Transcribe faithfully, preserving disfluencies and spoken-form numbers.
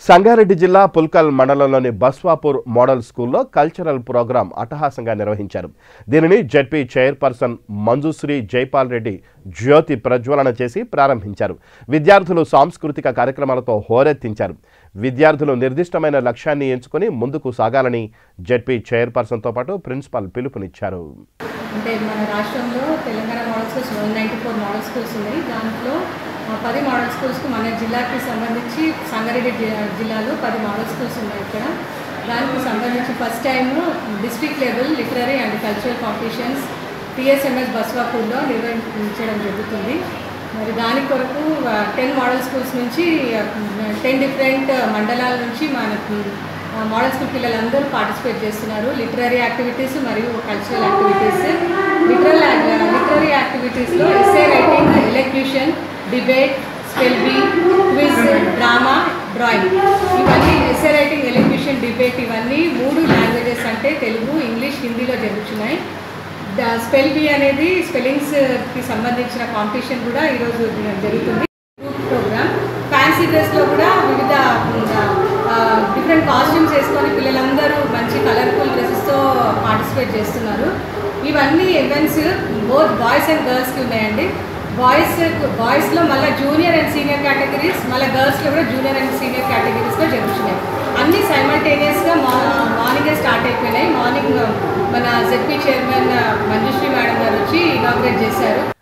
సంగారెడ్డి జిల్లా పుల్కల్ మండలంలోని బస్వాపూర్ మోడల్ స్కూల్లో కల్చరల్ ప్రోగ్రాం అట్టహాసంగా నిర్వహించారు. దీనిని జెడ్పీ చైర్పర్సన్ మంజుశ్రీ జైపాల్ రెడ్డి జ్యోతి ప్రజ్వలన చేసి ప్రారంభించారు. విద్యార్థులు సాంస్కృతిక కార్యక్రమాలతో హోరెత్తించారు. విద్యార్థులు నిర్దిష్టమైన లక్ష్యాన్ని ఎంచుకొని ముందుకు సాగాలని జెడ్పీ చైర్పర్సన్తో పాటు ప్రిన్సిపల్ పిలుపునిచ్చారు. అంటే మన రాష్ట్రంలో Telangana model schools one ninety four model schools ఉన్నాయి. దాంట్లో పది మోడల్ స్కూల్స్కు మన జిల్లాకి సంబంధించి సంగారెడ్డి జిల్లాలో పది మోడల్ స్కూల్స్ ఉన్నాయి. ఇక్కడ దానికి సంబంధించి first time district level literary and cultural competitions TSMS బస్వాపూర్లో నిర్వహించడం జరుగుతుంది. మరి దాని కొరకు టెన్ మోడల్ స్కూల్స్ నుంచి టెన్ డిఫరెంట్ మండలాల నుంచి మనకి మోడల్ స్కూల్ పిల్లలందరూ పార్టిసిపేట్ చేస్తున్నారు. లిటరరీ యాక్టివిటీస్ మరియు కల్చరల్ యాక్టివిటీస్. లిటరల్ లిటరరీ యాక్టివిటీస్లో essay writing, elocution, debate, spell bee, quiz, drama, drawing ఇవన్నీ ఎస్సే రైటింగ్, ఎలక్యూషన్, డిబేట్ ఇవన్నీ మూడు లాంగ్వేజెస్ అంటే తెలుగు, ఇంగ్లీష్, హిందీలో జరుగుతున్నాయి. స్పెల్ బీ అనేది స్పెల్లింగ్స్కి సంబంధించిన కాంపిటీషన్ కూడా ఈరోజు జరుగుతుంది. గ్రూప్ ప్రోగ్రామ్ ఫ్యాన్సీ డ్రెస్లో కూడా వివిధ డిఫరెంట్ కాస్ట్యూమ్స్ వేసుకొని పిల్లలందరూ మంచి కలర్ఫుల్ డ్రెస్సెస్తో పార్టిసిపేట్ చేస్తున్నారు. ఇవన్నీ ఈవెంట్స్ బోత్ బాయ్స్ అండ్ గర్ల్స్కి ఉన్నాయండి. బాయ్స్ బాయ్స్లో మళ్ళీ జూనియర్ అండ్ సీనియర్ కేటగిరీస్, మళ్ళీ గర్ల్స్లో కూడా జూనియర్ అండ్ సీనియర్ కేటగిరీస్లో జరుగుతున్నాయి. అన్నీ సైమల్టేనియస్గా మా మార్నింగే స్టార్ట్ అయిపోయినాయి. మార్నింగ్ మన జెడ్పీ చైర్మన్ మంజుశ్రీ మేడం గారు వచ్చి ఇనాగ్రేట్ చేశారు.